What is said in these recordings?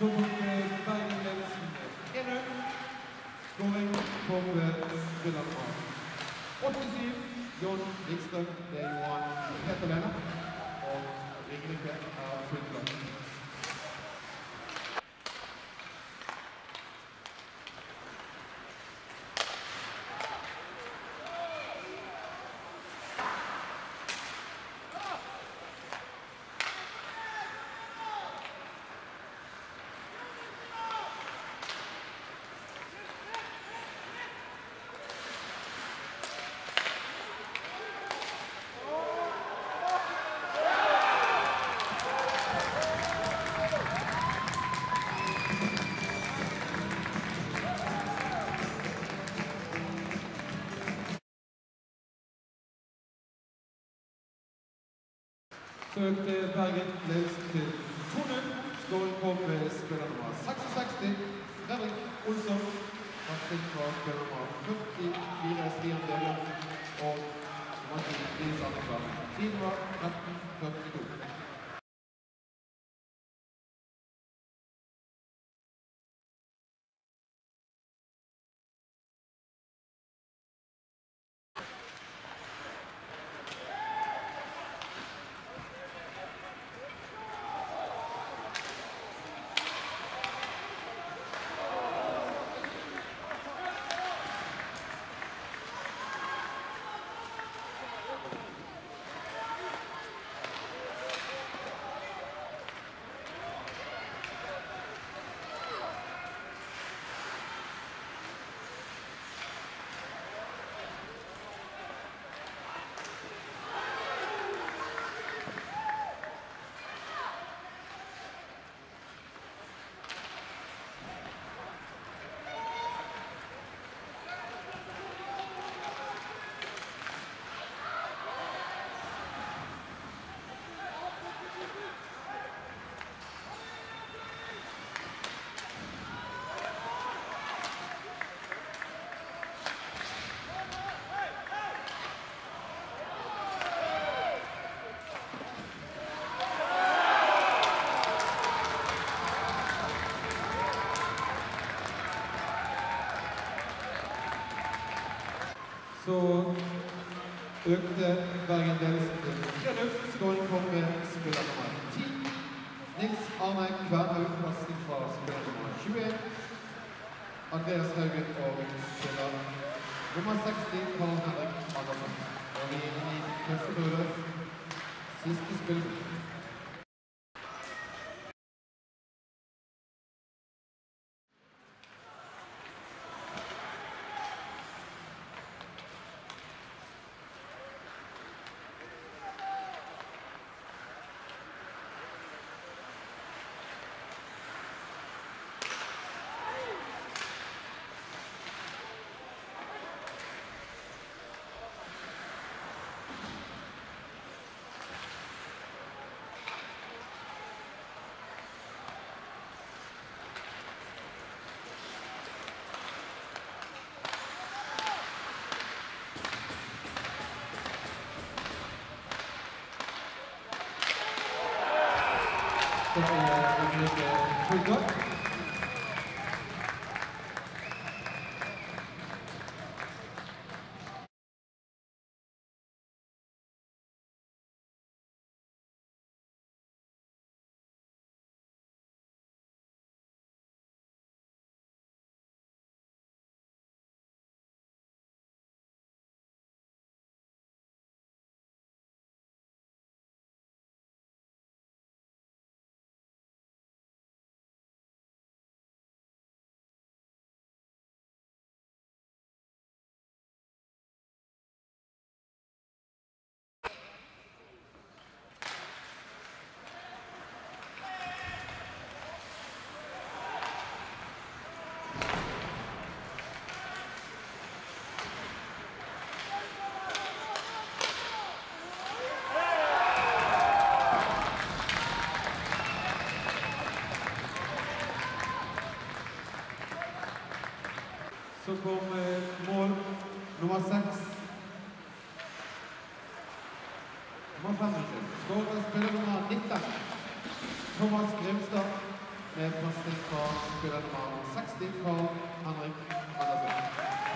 Så Bergen ledelsen 1-0. Skåring for spillerne. 87, John Wikstrøm, det er Johan Peter Lene, og Ringerike er fullblad. Så økte Bergen ledelsen til 2-0. Skåring kom ved spiller nummer 66, Fredrik Olsson. Kasting fra spiller nummer 44, Stian Dødlund, og Martin Lise Andekvar. Tiden var 13:42. Så økte Bergen ledelsen til 3-0. Skåring kom ved spiller nummer 10. Nils Arne Kvernhaug, kasting fra spiller nummer 21. Andreas Haugen og spiller nummer 60, Karl Henrik Andersen. Og vi er inne i første periode. Siste spill. Fullblad. Så kom mål nummer 6. Nummer 5. Skåret spiller nummer 19. Thomas Grimstad. med pasning fra spiller nummer 60, Carl Henrik Andersen.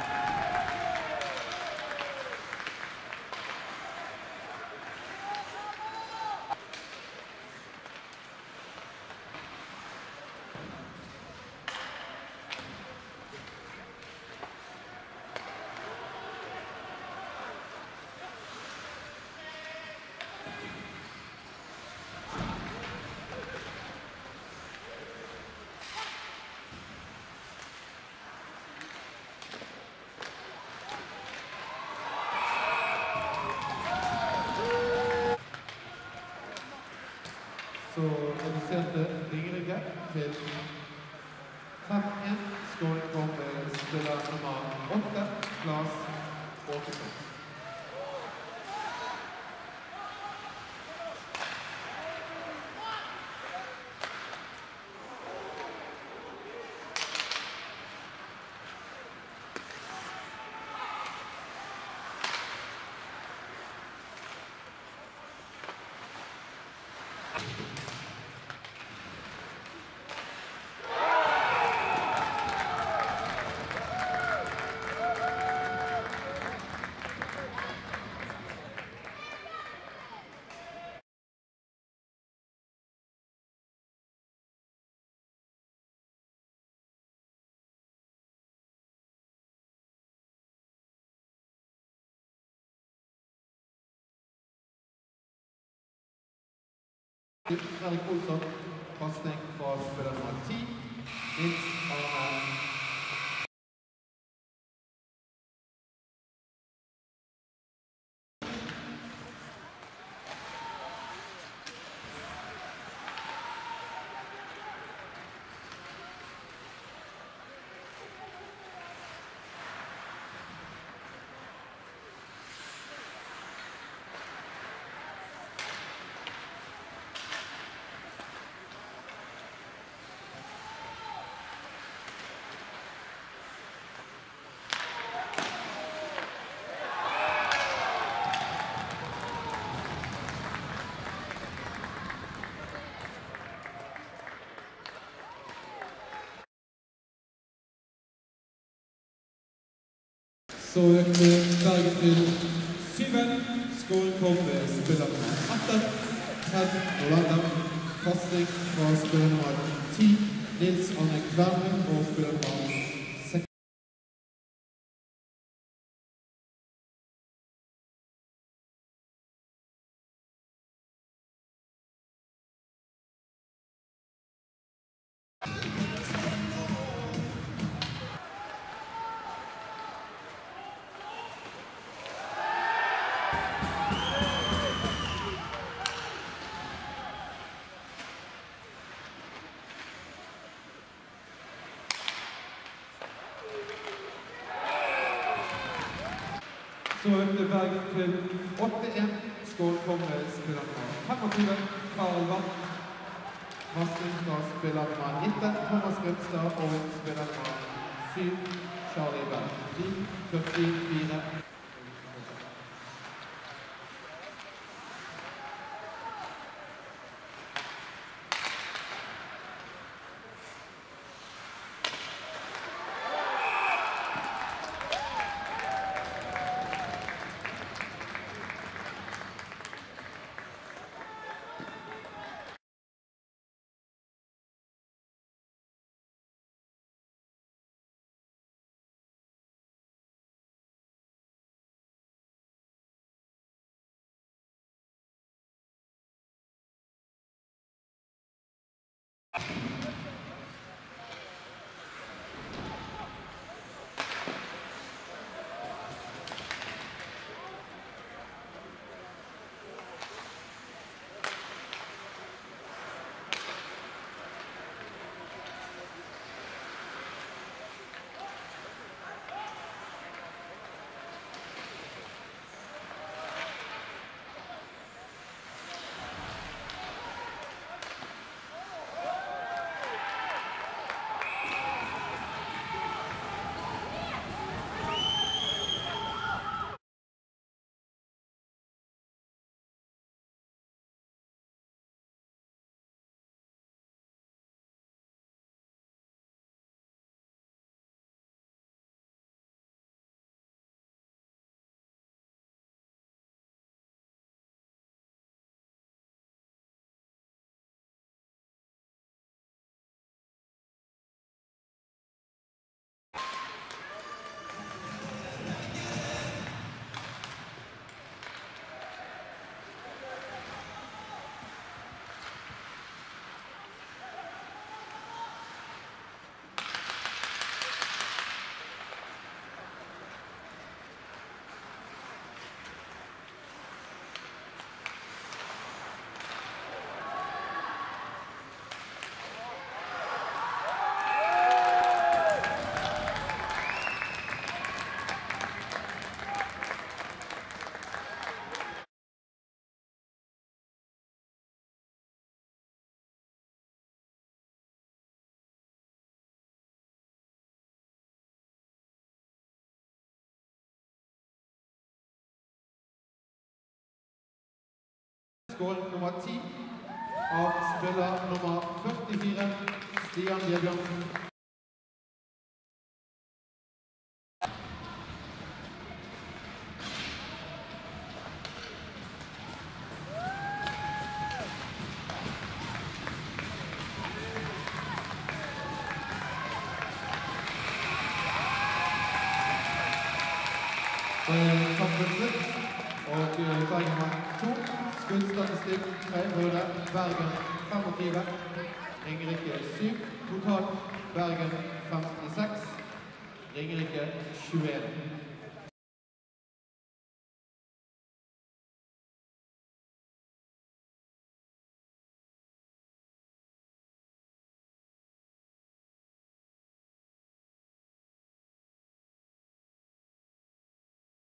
Så reduserte Ringerike til 5-1. Skåring kom spiller nummer 8, Klas Åkesson. Fredrik Olsson, pasning fra spiller nummer 10, Nils Arne. Så økte Bergen til 7. Skåren kom ved spiller nummer 18, Ted Nolander. Pasning fra spiller nummer 10, Nils Arne Kverne, og spiller nummer Så økte Bergen til 8-1. Skåren kom med spiller nummer 25, Karl Vann. Pasning fra spiller nummer 19, Thomas Grimstad, og spiller nummer 7, Charlie Berg. 44. skål nummer 10 av spiller nummer 44, Stian Bjørnsen. Kampen slutt, og Bergen har 2. Skuddstatistikk 3 Røde, Bergen 25, Ringerike 7, totalt Bergen 56, Ringerike 21.